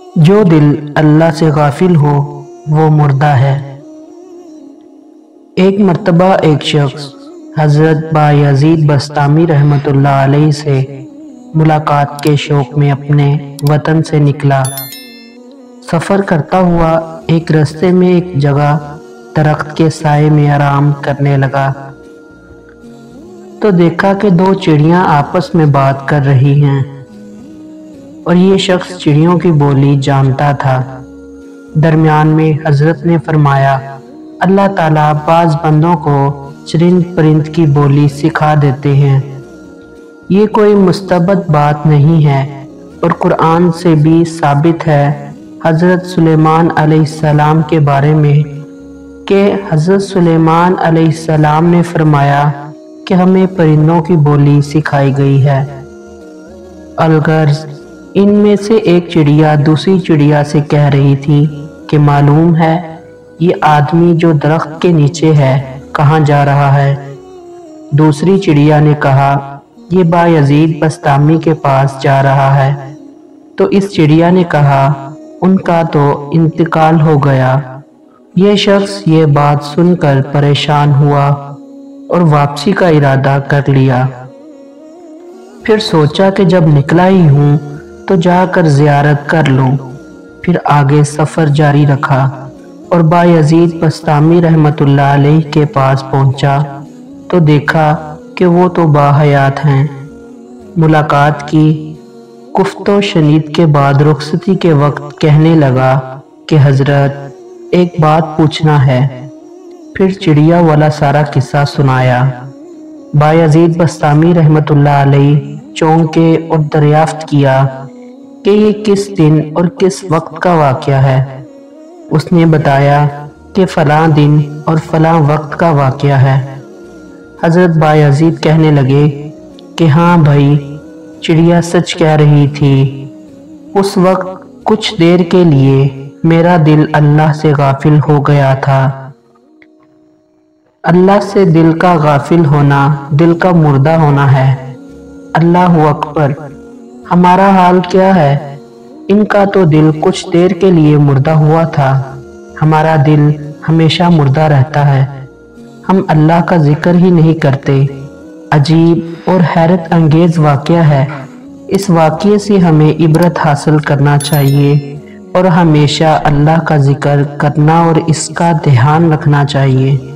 جو دل اللہ سے غافل ہو وہ مردہ ہے۔ ایک مرتبہ ایک شخص حضرت bayazid بستami رحمۃ اللہ علیہ سے ملاقات کے شوق میں اپنے وطن سے نکلا۔ سفر کرتا ہوا ایک رستے میں ایک جگہ درخت کے سائے میں آرام کرنے لگا تو دیکھا کہ دو چڑیاں آپس میں بات کر رہی ہیں اور یہ شخص چڑیوں کی بولی جانتا تھا۔ درمیان میں حضرت نے فرمایا، اللہ تعالیٰ بعض بندوں کو چرند پرند کی بولی سکھا دیتے ہیں۔ یہ کوئی مستبد بات نہیں ہے اور قرآن سے بھی ثابت ہے حضرت سلیمان علیہ السلام کے بارے میں کہ حضرت سلیمان علیہ السلام نے فرمایا کہ ہمیں پرندوں کی بولی سکھائی گئی ہے۔ الغرض ان میں سے ایک چڑیا دوسری چڑیا سے کہہ رہی تھی کہ معلوم ہے یہ آدمی جو درخت کے نیچے ہے کہاں جا رہا ہے؟ دوسری چڑیا نے کہا یہ bayazid بستami کے پاس جا رہا ہے۔ تو اس چڑیا نے کہا ان کا تو انتقال ہو گیا۔ یہ شخص یہ بات سن کر پریشان ہوا اور واپسی کا ارادہ کر لیا۔ پھر سوچا کہ جب نکلا ہی ہوں تو جا کر زیارت کر لوں۔ پھر آگے سفر جاری رکھا اور bayazid بستami رحمۃ اللہ علیہ کے پاس پہنچا تو دیکھا کہ وہ تو باحیات ہیں۔ ملاقات کی، گفت و شنید کے بعد رخصتی کے وقت کہنے لگا کہ حضرت ایک بات پوچھنا ہے۔ پھر چڑیا والا سارا قصہ سنایا۔ bayazid بستami رحمۃ اللہ علیہ چونکے اور دریافت کیا کہ یہ کس دن اور کس وقت کا واقعہ ہے۔ اس نے بتایا کہ فلاں دن اور فلاں وقت کا واقعہ ہے۔ حضرت bayazid کہنے لگے کہ ہاں بھائی، چڑیا سچ کہہ رہی تھی۔ اس وقت کچھ دیر کے لیے میرا دل اللہ سے غافل ہو گیا تھا۔ اللہ سے دل کا غافل ہونا دل کا مردہ ہونا ہے۔ اللہ اکبر! ہمارا حال کیا ہے؟ ان کا تو دل کچھ دیر کے لیے مردہ ہوا تھا، ہمارا دل ہمیشہ مردہ رہتا ہے۔ ہم اللہ کا ذکر ہی نہیں کرتے۔ عجیب اور حیرت انگیز واقعہ ہے۔ اس واقعے سے ہمیں عبرت حاصل کرنا چاہیے اور ہمیشہ اللہ کا ذکر کرنا اور اس کا دھیان رکھنا چاہیے۔